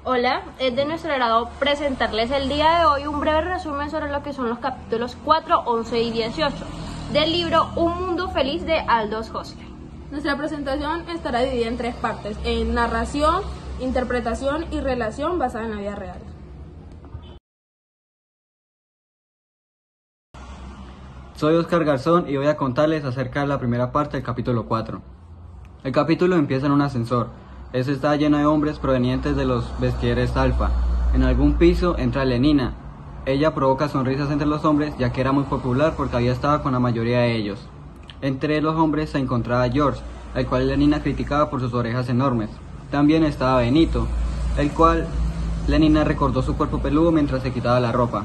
Hola, es de nuestro agrado presentarles el día de hoy un breve resumen sobre lo que son los capítulos 4, 11 y 18 del libro Un Mundo Feliz de Aldous Huxley. Nuestra presentación estará dividida en tres partes, en narración, interpretación y relación basada en la vida real. Soy Oscar Garzón y voy a contarles acerca de la primera parte del capítulo 4. El capítulo empieza en un ascensor. Este está lleno de hombres provenientes de los vestieres alfa. En algún piso entra Lenina. Ella provoca sonrisas entre los hombres ya que era muy popular porque había estado con la mayoría de ellos. Entre los hombres se encontraba George, el cual Lenina criticaba por sus orejas enormes. También estaba Benito, el cual Lenina recordó su cuerpo peludo mientras se quitaba la ropa.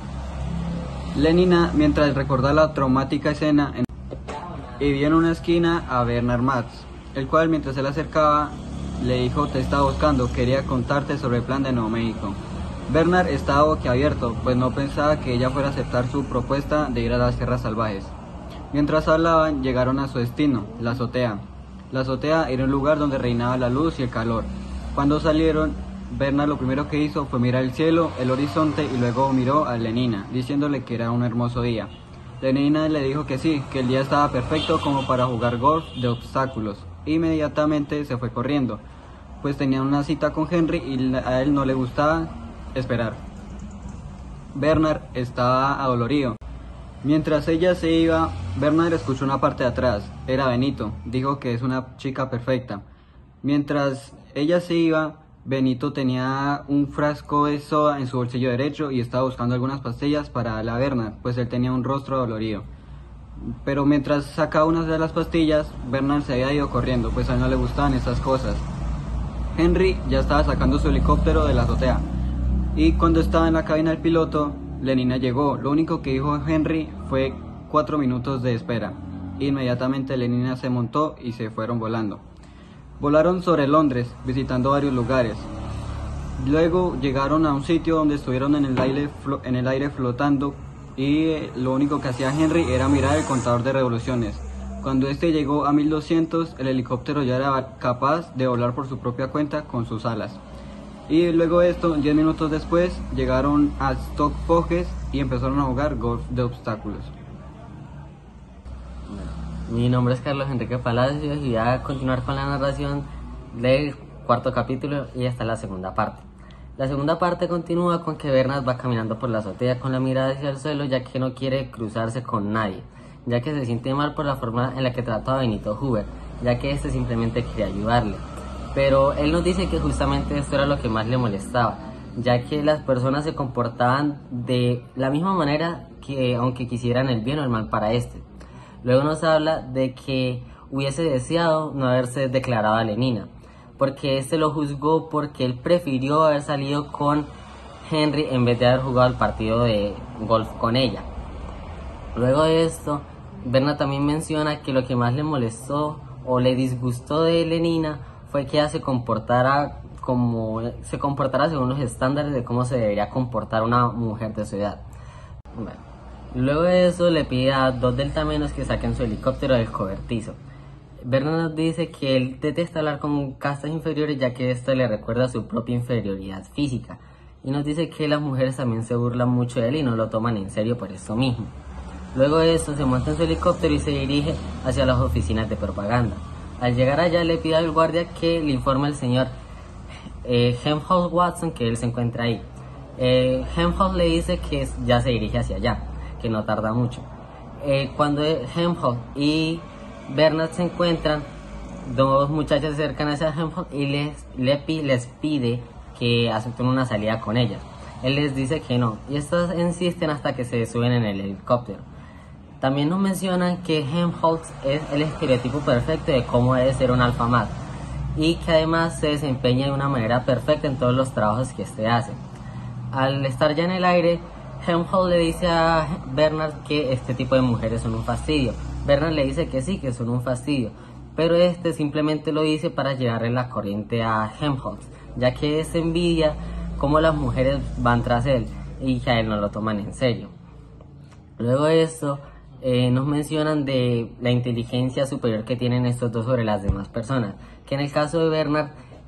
Lenina, mientras recordaba la traumática escena, y vio en una esquina a Bernard Matz, el cual mientras se le acercaba le dijo: te estaba buscando, quería contarte sobre el plan de Nuevo México. Bernard estaba boquiabierto, pues no pensaba que ella fuera a aceptar su propuesta de ir a las tierras salvajes. Mientras hablaban, llegaron a su destino, la azotea. La azotea era un lugar donde reinaba la luz y el calor. Cuando salieron, Bernard lo primero que hizo fue mirar el cielo, el horizonte y luego miró a Lenina, diciéndole que era un hermoso día. Lenina le dijo que sí, que el día estaba perfecto como para jugar golf de obstáculos. Inmediatamente se fue corriendo, pues tenía una cita con Henry y a él no le gustaba esperar. Bernard estaba adolorido. Mientras ella se iba, Bernard escuchó una parte de atrás. Era Benito. Dijo que es una chica perfecta. Mientras ella se iba, Benito tenía un frasco de soda en su bolsillo derecho y estaba buscando algunas pastillas para darle a Bernard, pues él tenía un rostro dolorido. Pero mientras sacaba una de las pastillas, Bernard se había ido corriendo, pues a él no le gustaban esas cosas. Henry ya estaba sacando su helicóptero de la azotea, y cuando estaba en la cabina del piloto, Lenina llegó. Lo único que dijo Henry fue 4 minutos de espera. Inmediatamente Lenina se montó y se fueron volando. Volaron sobre Londres, visitando varios lugares. Luego llegaron a un sitio donde estuvieron en el aire flotando, y lo único que hacía Henry era mirar el contador de revoluciones. Cuando este llegó a 1200, el helicóptero ya era capaz de volar por su propia cuenta con sus alas. Y luego de esto, 10 minutos después, llegaron a Stock Poges y empezaron a jugar golf de obstáculos. Mi nombre es Carlos Enrique Palacios y voy a continuar con la narración del cuarto capítulo y hasta la segunda parte. La segunda parte continúa con que Bernard va caminando por la azotea con la mirada hacia el suelo, ya que no quiere cruzarse con nadie, ya que se siente mal por la forma en la que trató a Benito Hoover, ya que este simplemente quería ayudarle. Pero él nos dice que justamente esto era lo que más le molestaba, ya que las personas se comportaban de la misma manera que aunque quisieran el bien o el mal para este. Luego nos habla de que hubiese deseado no haberse declarado a Lenina, porque este lo juzgó porque él prefirió haber salido con Henry en vez de haber jugado el partido de golf con ella. Luego de esto, Bernard también menciona que lo que más le molestó o le disgustó de Lenina fue que ella se comportara según los estándares de cómo se debería comportar una mujer de su edad. Bueno, luego de eso le pide a 2 deltamenos que saquen su helicóptero del cobertizo. Bernard nos dice que él detesta hablar con castas inferiores, ya que esto le recuerda a su propia inferioridad física, y nos dice que las mujeres también se burlan mucho de él y no lo toman en serio por eso mismo. Luego de eso se monta en su helicóptero y se dirige hacia las oficinas de propaganda. Al llegar allá le pide al guardia que le informe al señor Helmholtz Watson que él se encuentra ahí. Helmholtz le dice que ya se dirige hacia allá, que no tarda mucho. Cuando Helmholtz y Bernard se encuentran, 2 muchachas se acercan hacia Helmholtz y les pide que acepten una salida con ellas. Él les dice que no, y estas insisten hasta que se suben en el helicóptero. También nos mencionan que Helmholtz es el estereotipo perfecto de cómo debe ser un alfa male, y que además se desempeña de una manera perfecta en todos los trabajos que este hace. Al estar ya en el aire, Helmholtz le dice a Bernard que este tipo de mujeres son un fastidio. Bernard le dice que sí, que son un fastidio, pero este simplemente lo dice para llevarle la corriente a Helmholtz, ya que es envidia cómo las mujeres van tras él y que a él no lo toman en serio. Luego de esto, nos mencionan de la inteligencia superior que tienen estos dos sobre las demás personas, que en el caso de Bernard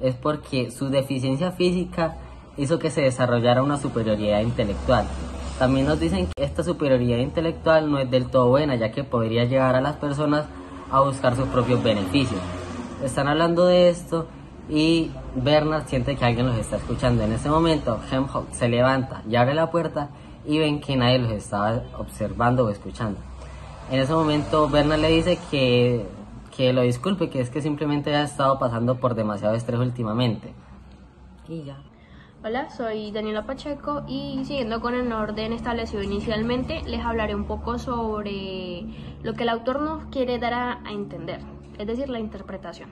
es porque su deficiencia física hizo que se desarrollara una superioridad intelectual. También nos dicen que esta superioridad intelectual no es del todo buena, ya que podría llevar a las personas a buscar sus propios beneficios. Están hablando de esto y Bernard siente que alguien los está escuchando. En ese momento, Helmholtz se levanta y abre la puerta y ven que nadie los estaba observando o escuchando. En ese momento, Bernard le dice que lo disculpe, que es que simplemente ha estado pasando por demasiado estrés últimamente. Y ya. Hola, soy Daniela Pacheco y siguiendo con el orden establecido inicialmente, les hablaré un poco sobre lo que el autor nos quiere dar a entender, es decir, la interpretación.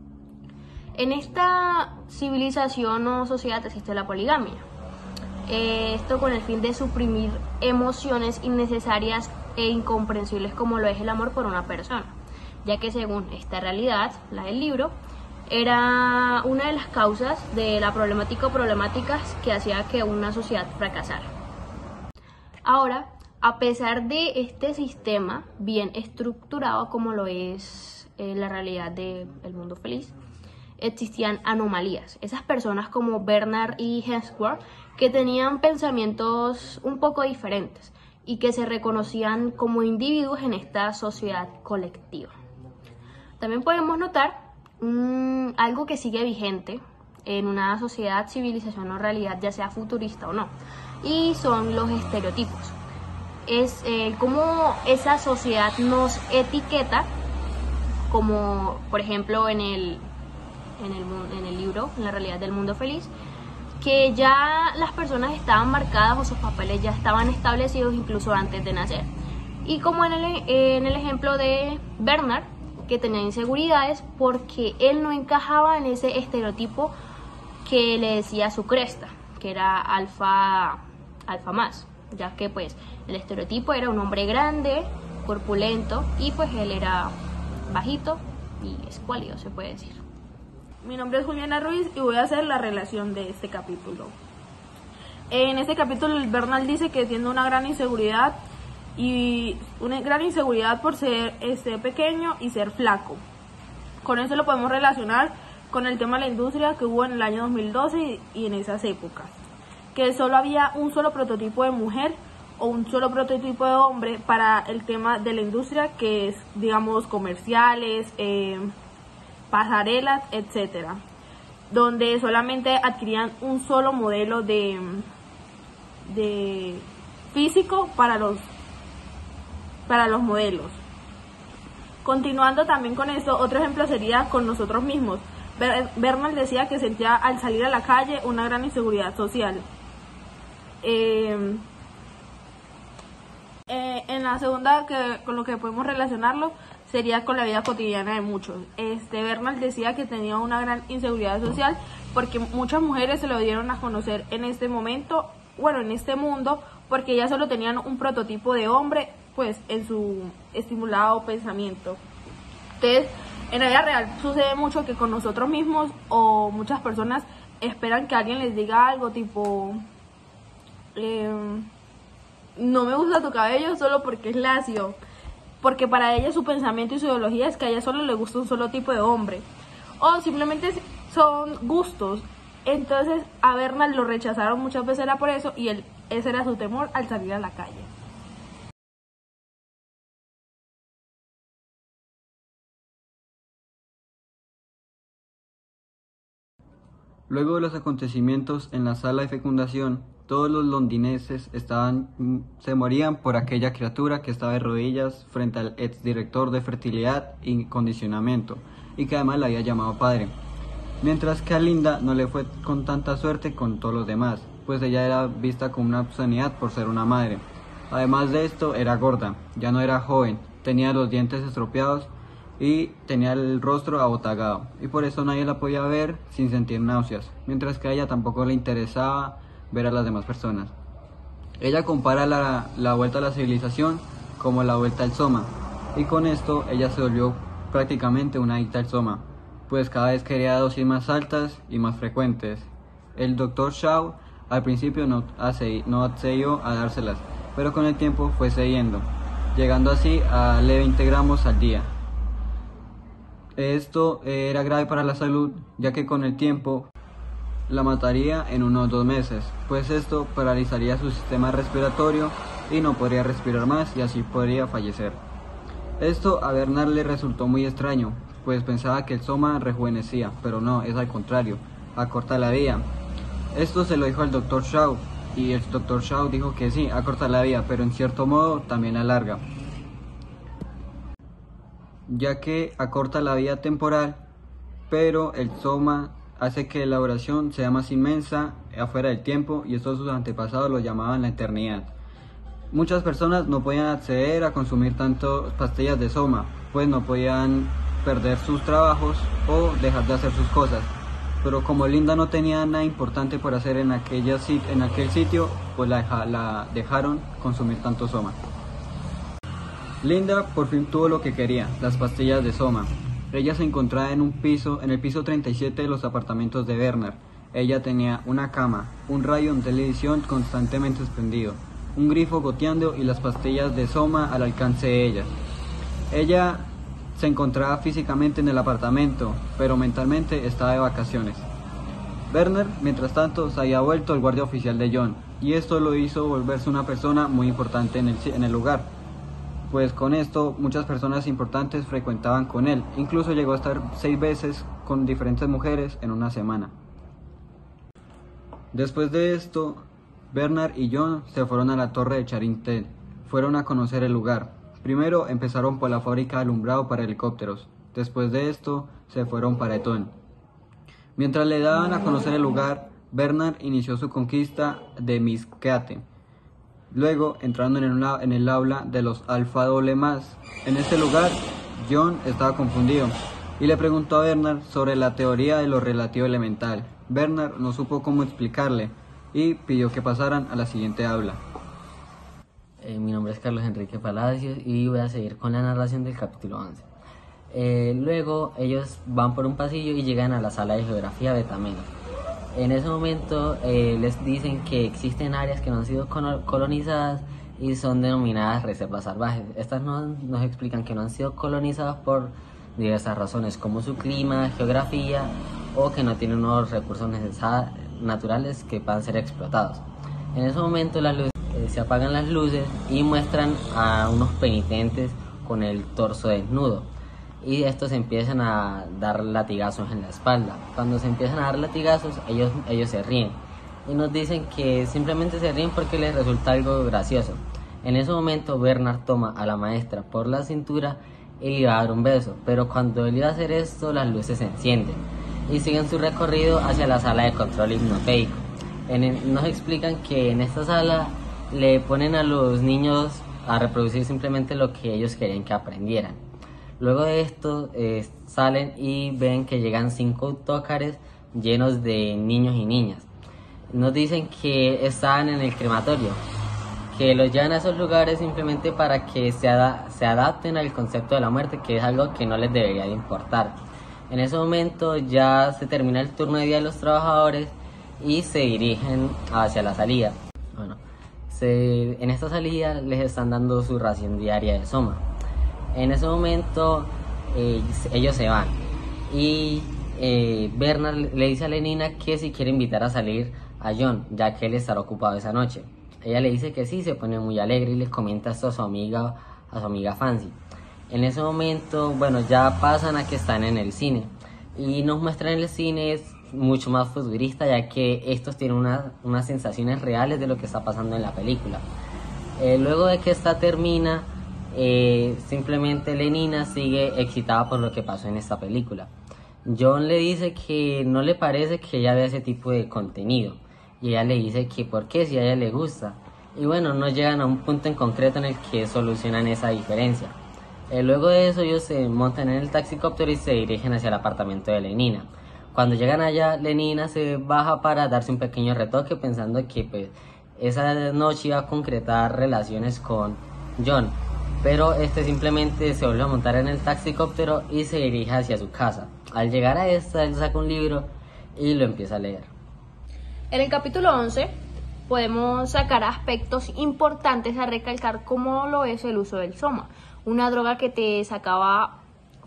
En esta civilización o sociedad existe la poligamia. Esto con el fin de suprimir emociones innecesarias e incomprensibles como lo es el amor por una persona, ya que según esta realidad, la del libro, era una de las causas de la problemáticas que hacía que una sociedad fracasara. Ahora, a pesar de este sistema bien estructurado como lo es la realidad del mundo feliz, existían anomalías. Esas personas como Bernard y Hemsworth que tenían pensamientos un poco diferentes y que se reconocían como individuos en esta sociedad colectiva. También podemos notar algo que sigue vigente en una sociedad, civilización o realidad, ya sea futurista o no, y son los estereotipos. Es cómo esa sociedad nos etiqueta, como por ejemplo en el libro, en la realidad del mundo feliz, que ya las personas estaban marcadas o sus papeles ya estaban establecidos incluso antes de nacer. Y como en el ejemplo de Bernard, que tenía inseguridades porque él no encajaba en ese estereotipo que le decía su cresta, que era alfa más, ya que pues el estereotipo era un hombre grande, corpulento, y pues él era bajito y escuálido, se puede decir. Mi nombre es Juliana Ruiz y voy a hacer la relación de este capítulo. En este capítulo el Bernal dice que tiene una gran inseguridad por ser pequeño y ser flaco. Con eso lo podemos relacionar con el tema de la industria que hubo en el año 2012 y en esas épocas, que solo había un solo prototipo de mujer o un solo prototipo de hombre para el tema de la industria, que es, digamos, comerciales, pasarelas, etcétera, donde solamente adquirían un solo modelo de físico para los modelos. Continuando también con eso, otro ejemplo sería con nosotros mismos. Bernal decía que sentía al salir a la calle una gran inseguridad social. En la segunda, con lo que podemos relacionarlo, sería con la vida cotidiana de muchos. Bernal decía que tenía una gran inseguridad social porque muchas mujeres se lo dieron a conocer en este momento, en este mundo, porque ellas solo tenían un prototipo de hombre, pues, en su estimulado pensamiento. Entonces, en la vida real sucede mucho que con nosotros mismos o muchas personas esperan que alguien les diga algo tipo, no me gusta tu cabello solo porque es lacio, porque para ella su pensamiento y su ideología es que a ella solo le gusta un solo tipo de hombre, o simplemente son gustos. Entonces a Bernal lo rechazaron muchas veces, era por eso, y ese era su temor al salir a la calle. Luego de los acontecimientos en la sala de fecundación, todos los londinenses se morían por aquella criatura que estaba de rodillas frente al exdirector de fertilidad y condicionamiento, y que además la había llamado padre. Mientras que a Linda no le fue con tanta suerte con todos los demás, pues ella era vista como una obscenidad por ser una madre. Además de esto, era gorda, ya no era joven, tenía los dientes estropeados y tenía el rostro abotagado, y por eso nadie la podía ver sin sentir náuseas, mientras que a ella tampoco le interesaba ver a las demás personas. Ella compara la vuelta a la civilización como la vuelta al soma, y con esto ella se volvió prácticamente una adicta al soma, pues cada vez quería dosis más altas y más frecuentes. El Dr. Shaw al principio no accedió a dárselas, pero con el tiempo fue cediendo, llegando así a 20 gramos al día. Esto era grave para la salud, ya que con el tiempo la mataría en unos 2 meses, pues esto paralizaría su sistema respiratorio y no podría respirar más y así podría fallecer. Esto a Bernard le resultó muy extraño, pues pensaba que el soma rejuvenecía, pero no, es al contrario, acorta la vida. Esto se lo dijo al Dr. Shaw, y el Dr. Shaw dijo que sí, acorta la vida, pero en cierto modo también la alarga, ya que acorta la vida temporal, pero el soma hace que la duración sea más inmensa afuera del tiempo, y esto sus antepasados lo llamaban la eternidad. Muchas personas no podían acceder a consumir tantas pastillas de soma, pues no podían perder sus trabajos o dejar de hacer sus cosas. Pero como Linda no tenía nada importante por hacer en aquel sitio, pues la dejaron consumir tanto soma. Linda por fin tuvo lo que quería, las pastillas de soma. Ella se encontraba en el piso 37 de los apartamentos de Bernard. Ella tenía una cama, un radio de televisión constantemente encendido, un grifo goteando y las pastillas de soma al alcance de ella. Ella se encontraba físicamente en el apartamento, pero mentalmente estaba de vacaciones. Bernard, mientras tanto, se había vuelto el guardia oficial de John, y esto lo hizo volverse una persona muy importante en el lugar, pues con esto muchas personas importantes frecuentaban con él, incluso llegó a estar 6 veces con diferentes mujeres en una semana. Después de esto, Bernard y John se fueron a la torre de Charing-T, fueron a conocer el lugar. Primero empezaron por la fábrica de alumbrado para helicópteros, después de esto se fueron para Eton. Mientras le daban a conocer el lugar, Bernard inició su conquista de Miss Keating. Luego entrando en el aula de los Alpha Doble Más. En este lugar, John estaba confundido y le preguntó a Bernard sobre la teoría de lo relativo elemental. Bernard no supo cómo explicarle y pidió que pasaran a la siguiente aula. Mi nombre es Carlos Enrique Palacios y voy a seguir con la narración del capítulo 11. Luego ellos van por un pasillo y llegan a la sala de geografía beta menos. En ese momento les dicen que existen áreas que no han sido colonizadas y son denominadas reservas salvajes. Estas nos explican que no han sido colonizadas por diversas razones, como su clima, geografía o que no tienen unos recursos naturales que puedan ser explotados. En ese momento se apagan las luces y muestran a unos penitentes con el torso desnudo, y estos empiezan a dar latigazos en la espalda. Cuando se empiezan a dar latigazos, ellos se ríen y nos dicen que simplemente se ríen porque les resulta algo gracioso. En ese momento Bernard toma a la maestra por la cintura y le va a dar un beso, pero cuando él iba a hacer esto, las luces se encienden y siguen su recorrido hacia la sala de control hipnopédico. Nos explican que en esta sala le ponen a los niños a reproducir simplemente lo que ellos querían que aprendieran. Luego de esto salen y ven que llegan 5 autócares llenos de niños y niñas. Nos dicen que estaban en el crematorio, que los llevan a esos lugares simplemente para que se adapten al concepto de la muerte, que es algo que no les debería de importar. En ese momento ya se termina el turno de día de los trabajadores y se dirigen hacia la salida. En esta salida les están dando su ración diaria de soma. En ese momento ellos se van y Bernard le dice a Lenina que si quiere invitar a salir a John, ya que él estará ocupado esa noche. Ella le dice que sí, se pone muy alegre y le comenta esto a su amiga Fancy. En ese momento, ya pasan a que están en el cine y nos muestran el cine es mucho más futurista, ya que estos tienen unas sensaciones reales de lo que está pasando en la película. Luego de que esta termina, simplemente Lenina sigue excitada por lo que pasó en esta película. John le dice que no le parece que ella vea ese tipo de contenido y ella le dice que por qué, si a ella le gusta. Y no llegan a un punto en concreto en el que solucionan esa diferencia. Luego de eso ellos se montan en el taxicóptero y se dirigen hacia el apartamento de Lenina. Cuando llegan allá, Lenina se baja para darse un pequeño retoque, pensando que esa noche iba a concretar relaciones con John, pero simplemente se vuelve a montar en el taxicóptero y se dirige hacia su casa. Al llegar a esta, él saca un libro y lo empieza a leer. En el capítulo 11 podemos sacar aspectos importantes a recalcar, como lo es el uso del soma, una droga que te sacaba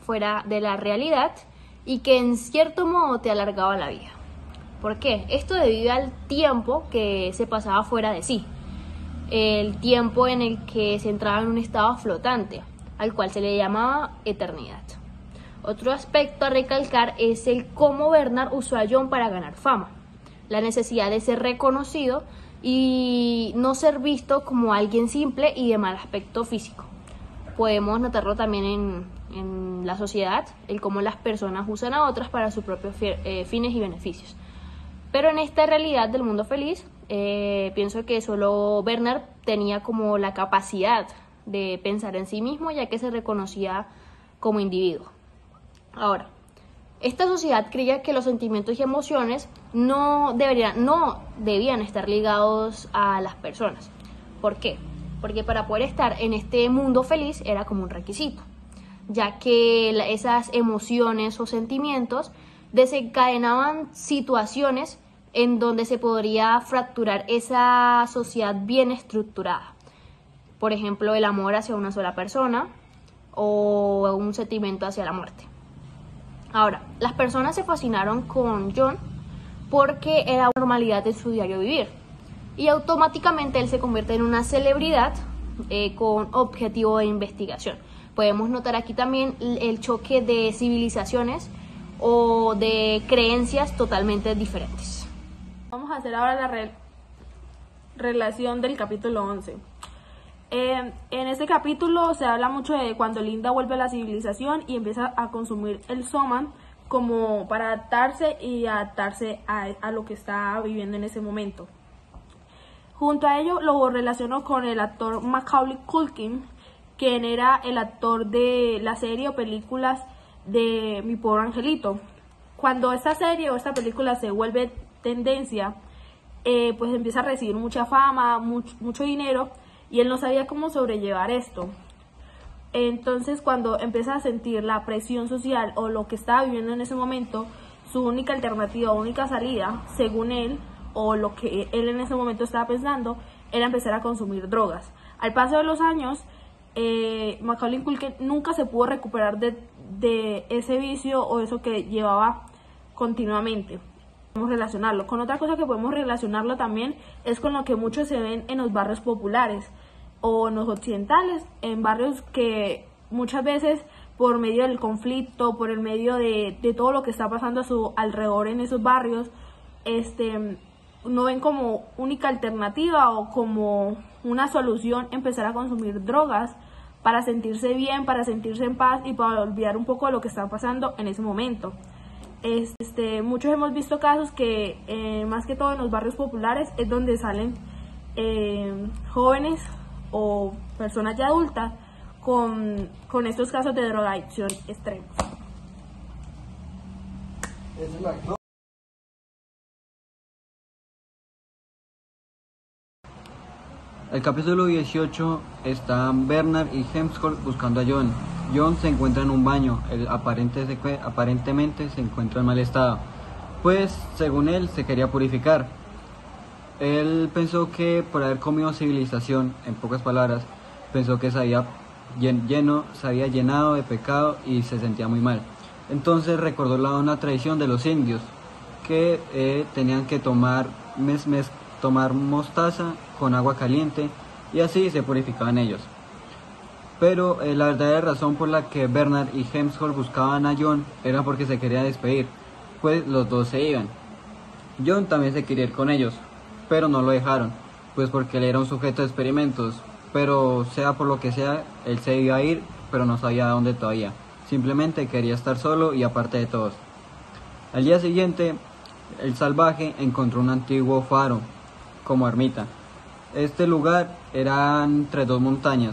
fuera de la realidad y que en cierto modo te alargaba la vida. ¿Por qué? Esto debido al tiempo que se pasaba fuera de sí, el tiempo en el que se entraba en un estado flotante, al cual se le llamaba eternidad. Otro aspecto a recalcar es el cómo Bernard usó a John para ganar fama, la necesidad de ser reconocido y no ser visto como alguien simple y de mal aspecto físico. Podemos notarlo también en la sociedad, el cómo las personas usan a otras para sus propios fines y beneficios. Pero en esta realidad del mundo feliz, pienso que solo Bernard tenía como la capacidad de pensar en sí mismo, ya que se reconocía como individuo. Ahora, esta sociedad creía que los sentimientos y emociones no debían estar ligados a las personas. ¿Por qué? Porque para poder estar en este mundo feliz era como un requisito, ya que esas emociones o sentimientos desencadenaban situaciones en donde se podría fracturar esa sociedad bien estructurada. Por ejemplo, el amor hacia una sola persona o un sentimiento hacia la muerte. Ahora, las personas se fascinaron con John porque era una normalidad de su diario vivir y automáticamente él se convierte en una celebridad con objetivo de investigación. Podemos notar aquí también el choque de civilizaciones o de creencias totalmente diferentes. Vamos a hacer ahora la relación del capítulo 11. En este capítulo se habla mucho de cuando Linda vuelve a la civilización y empieza a consumir el Soman como para adaptarse a lo que está viviendo en ese momento. Junto a ello lo relaciono con el actor Macaulay Culkin, quien era el actor de la serie o películas de Mi Pobre Angelito. Cuando esta serie o esta película se vuelve tendencia, pues empieza a recibir mucha fama, mucho dinero, y él no sabía cómo sobrellevar esto. Entonces, cuando empieza a sentir la presión social o lo que estaba viviendo en ese momento, su única alternativa, única salida, según él, o lo que él en ese momento estaba pensando, era empezar a consumir drogas. Al paso de los años, Macaulay Culkin nunca se pudo recuperar de ese vicio o eso que llevaba continuamente. Podemos relacionarlo con otra cosa que podemos relacionarlo también es con lo que muchos se ven en los barrios populares o en los occidentales, en barrios que muchas veces por medio del conflicto, por el medio de todo lo que está pasando a su alrededor en esos barrios, no ven como única alternativa o como una solución empezar a consumir drogas para sentirse bien, para sentirse en paz y para olvidar un poco de lo que está pasando en ese momento. Muchos hemos visto casos que más que todo en los barrios populares es donde salen jóvenes o personas ya adultas con estos casos de drogadicción extremos. El capítulo 18 están Bernard y Hemsworth buscando a John. John se encuentra en un baño, él aparentemente se encuentra en mal estado, pues según él se quería purificar. Él pensó que por haber comido civilización, en pocas palabras, pensó que se había llenado de pecado y se sentía muy mal. Entonces recordó una tradición de los indios, que tenían que tomar mostaza con agua caliente y así se purificaban ellos. Pero la verdadera razón por la que Bernard y Hemsworth buscaban a John era porque se quería despedir, pues los dos se iban. John también se quería ir con ellos, pero no lo dejaron, pues porque él era un sujeto de experimentos, pero sea por lo que sea, él se iba a ir, pero no sabía a dónde todavía. Simplemente quería estar solo y aparte de todos. Al día siguiente, el salvaje encontró un antiguo faro como ermita. Este lugar era entre dos montañas.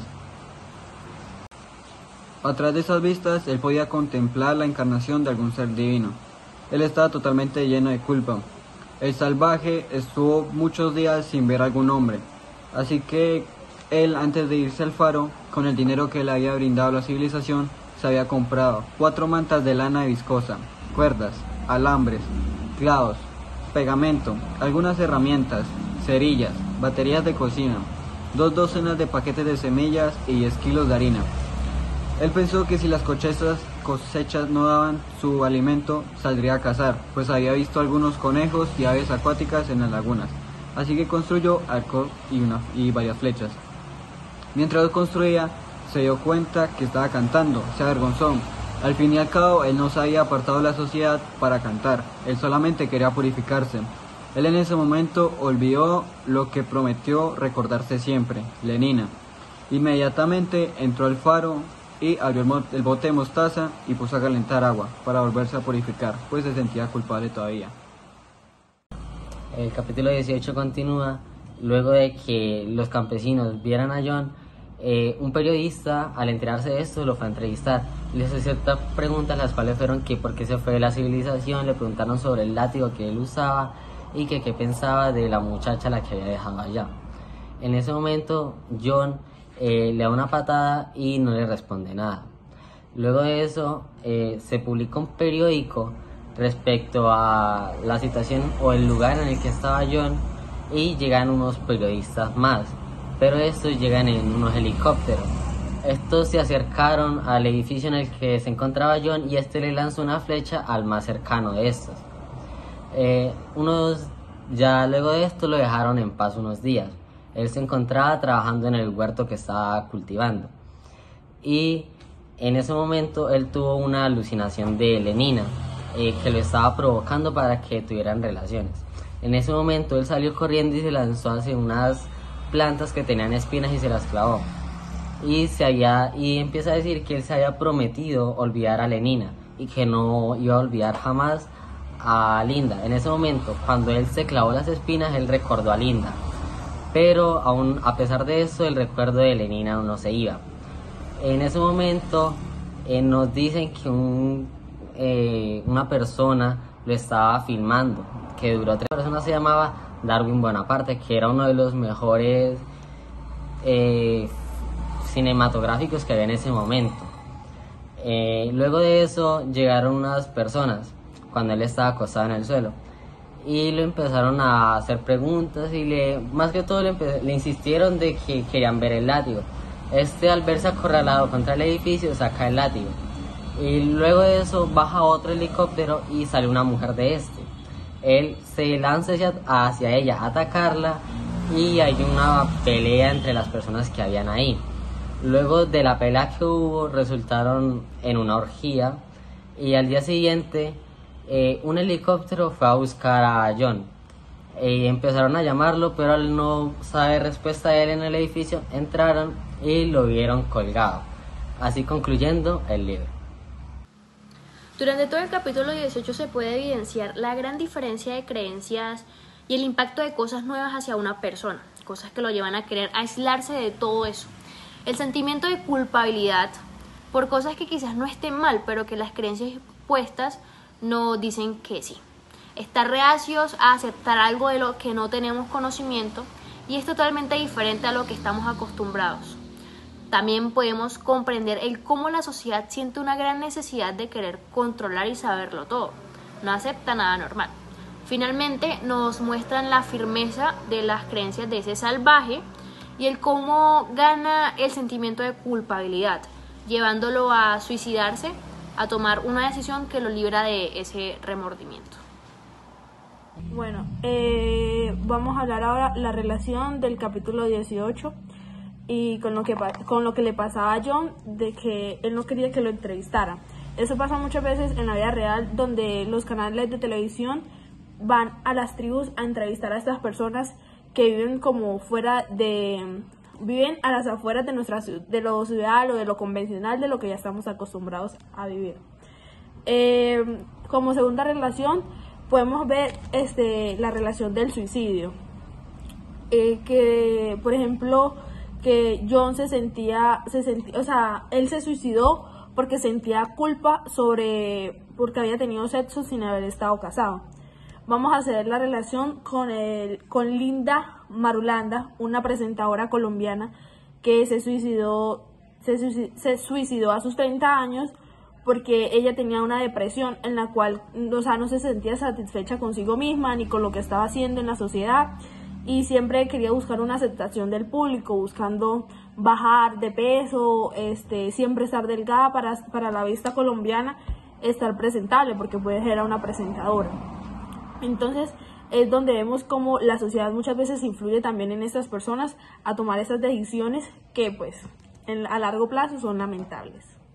A través de esas vistas, él podía contemplar la encarnación de algún ser divino. Él estaba totalmente lleno de culpa. El salvaje estuvo muchos días sin ver a algún hombre, así que él, antes de irse al faro, con el dinero que le había brindado la civilización, se había comprado 4 mantas de lana viscosa, cuerdas, alambres, clavos, pegamento, algunas herramientas, cerillas, baterías de cocina, 2 docenas de paquetes de semillas y 10 kilos de harina. Él pensó que si las cosechas no daban su alimento, saldría a cazar, pues había visto algunos conejos y aves acuáticas en las lagunas. Así que construyó arcos y varias flechas. Mientras lo construía, se dio cuenta que estaba cantando, se avergonzó. Al fin y al cabo, él no se había apartado de la sociedad para cantar, él solamente quería purificarse. Él en ese momento olvidó lo que prometió recordarse siempre, Lenina. Inmediatamente entró al faro y abrió el bote de mostaza y puso a calentar agua para volverse a purificar, pues se sentía culpable todavía. El capítulo 18 continúa luego de que los campesinos vieran a John. Un periodista, al enterarse de esto, lo fue a entrevistar. Les hizo ciertas preguntas, las cuales fueron que por qué se fue de la civilización, le preguntaron sobre el látigo que él usaba y que qué pensaba de la muchacha a la que había dejado allá. En ese momento John le da una patada y no le responde nada. Luego de eso se publica un periódico respecto a la situación o el lugar en el que estaba John, y llegan unos periodistas más, pero estos llegan en unos helicópteros. Estos se acercaron al edificio en el que se encontraba John y este le lanzó una flecha al más cercano de estos. Ya luego de esto lo dejaron en paz unos días. Él se encontraba trabajando en el huerto que estaba cultivando, y en ese momento él tuvo una alucinación de Lenina que lo estaba provocando para que tuvieran relaciones. En ese momento él salió corriendo y se lanzó hacia unas plantas que tenían espinas y se las clavó. Y empieza a decir que él se había prometido olvidar a Lenina y que no iba a olvidar jamás a Linda. En ese momento, cuando él se clavó las espinas, él recordó a Linda, pero aún a pesar de eso, el recuerdo de Lenina aún no se iba. En ese momento nos dicen que una persona lo estaba filmando, que duró 3 personas. Se llamaba Darwin Bonaparte, que era uno de los mejores cinematográficos que había en ese momento. Luego de eso llegaron unas personas cuando él estaba acostado en el suelo y le empezaron a hacer preguntas y más que todo le insistieron de que querían ver el látigo. Al verse acorralado contra el edificio, saca el látigo y luego de eso baja otro helicóptero y sale una mujer de este. Él se lanza hacia ella a atacarla y hay una pelea entre las personas que habían ahí. Luego de la pelea que hubo, resultaron en una orgía, y al día siguiente un helicóptero fue a buscar a John. Empezaron a llamarlo, pero al no saber respuesta de él en el edificio, entraron y lo vieron colgado. Así concluyendo el libro. Durante todo el capítulo 18 se puede evidenciar la gran diferencia de creencias y el impacto de cosas nuevas hacia una persona, cosas que lo llevan a querer aislarse de todo eso. El sentimiento de culpabilidad por cosas que quizás no estén mal, pero que las creencias puestas nos dicen que sí. Estar reacios a aceptar algo de lo que no tenemos conocimiento y es totalmente diferente a lo que estamos acostumbrados. También podemos comprender el cómo la sociedad siente una gran necesidad de querer controlar y saberlo todo. No acepta nada normal. Finalmente nos muestran la firmeza de las creencias de ese salvaje y el cómo gana el sentimiento de culpabilidad, llevándolo a suicidarse, a tomar una decisión que lo libra de ese remordimiento. Bueno, vamos a hablar ahora la relación del capítulo 18 y con lo que le pasaba a John, de que él no quería que lo entrevistara. Eso pasa muchas veces en la vida real, donde los canales de televisión van a las tribus a entrevistar a estas personas que viven viven a las afueras de lo ciudad o de lo convencional, de lo que ya estamos acostumbrados a vivir. Como segunda relación podemos ver la relación del suicidio, que por ejemplo que John él se suicidó porque sentía culpa porque había tenido sexo sin haber estado casado. Vamos a hacer la relación con Linda Marulanda, una presentadora colombiana que se suicidó a sus 30 años porque ella tenía una depresión en la cual no se sentía satisfecha consigo misma ni con lo que estaba haciendo en la sociedad, y siempre quería buscar una aceptación del público, buscando bajar de peso, siempre estar delgada para la vista colombiana, estar presentable, porque puede ser a una presentadora. Entonces es donde vemos como la sociedad muchas veces influye también en estas personas a tomar estas decisiones que pues a largo plazo son lamentables.